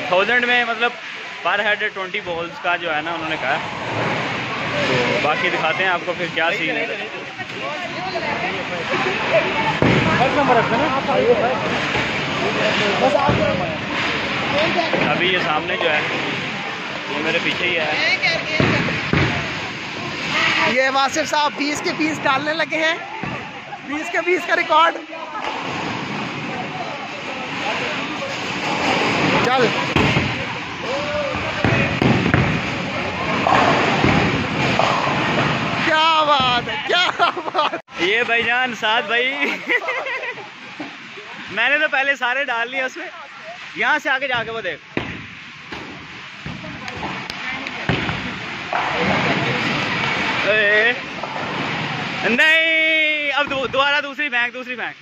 1000 में मतलब पर हेड 20 बॉल्स का जो है ना उन्होंने कहा। तो बाकी दिखाते हैं आपको फिर क्या सीन है। अभी ये सामने जो है ये मेरे पीछे ही है। ये वासिफ साहब 20 के 20 डालने लगे हैं। 20 के 20 का रिकॉर्ड। चल क्या बात है, क्या बात। ये भाईजान साथ भाई मैंने तो पहले सारे डाल लिए उसमें। यहाँ से आगे जाके वो देख। नहीं अब दोबारा दूसरी बैंक।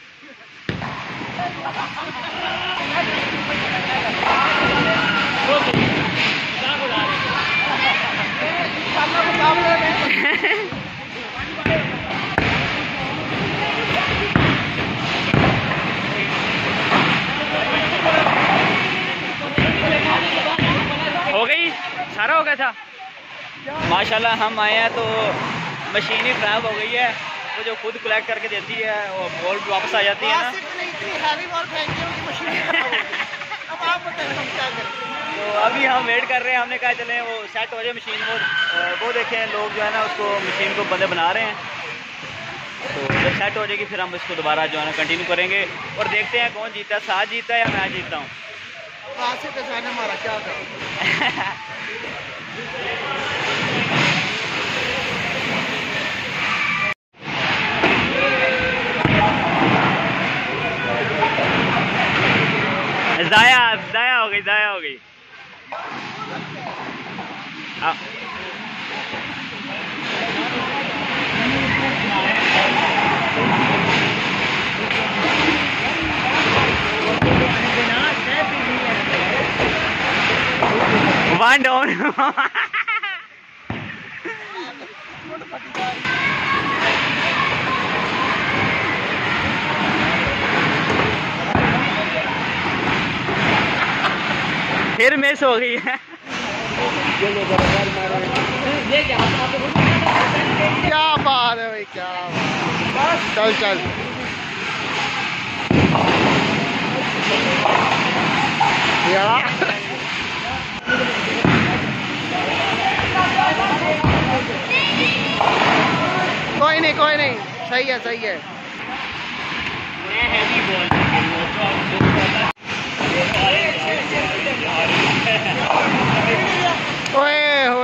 हो गई, सारा हो गया था माशाल्लाह। हम आए हैं तो मशीन ही खराब हो गई है। वो जो खुद कलेक्ट करके देती है वो बॉल वापस आ जाती है ना। अब आप बताएं हम क्या करें। तो अभी हम वेट कर रहे हैं। हमने कहा चलें वो सेट हो जाए मशीन। वो देखें लोग जो है ना उसको मशीन को बंदे बना रहे हैं। तो जब सेट हो जाएगी फिर हम इसको दोबारा जो है ना कंटिन्यू करेंगे और देखते हैं कौन जीता है, साथ जीता है या मैं जीतता हूँ। हमारा क्या था दाया हो गई। One down. फिर मिस हो गई है। क्या बात है भाई, क्या बात। चल यार कोई नहीं सही है। ओए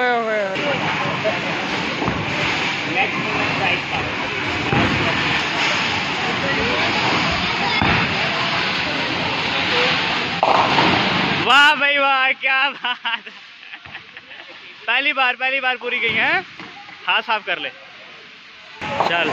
वाह भाई वाह, क्या बात। पहली बार पूरी गई है। हाथ साफ कर ले। चल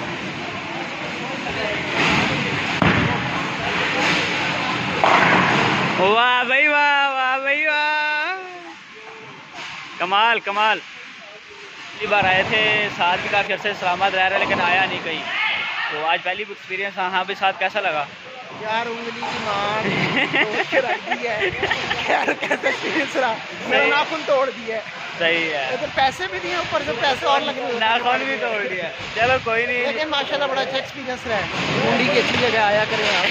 वाह भाई वाह, कमाल। पहली बार आए थे, साथ भी काफ़ी अर्से इस्लामाबाद रह रहे लेकिन आया नहीं कहीं। तो आज पहली एक्सपीरियंस। हाँ भी साथ कैसा लगा यार? उंगली की मार रख दी है यार, कैसे मेरा नाखून तोड़ दिया है। सही है, तो पैसे भी दिए, ऊपर से पैसे और लगने, नाखून भी तोड़ दिया। चलो कोई नहीं, लेकिन माशाल्लाह बड़ा अच्छा एक्सपीरियंस रहा है। मुंडी की अच्छी जगह आया करें आप।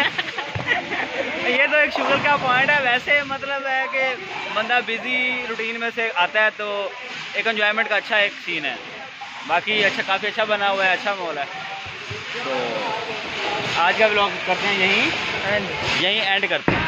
ये तो एक शुगर का पॉइंट है। वैसे मतलब है कि बंदा बिजी रूटीन में से आता है तो एक एंजॉयमेंट का अच्छा एक सीन है। बाकी अच्छा, काफ़ी अच्छा बना हुआ है, अच्छा माहौल है। तो आज का व्लॉग करते हैं यहीं एंड करते हैं।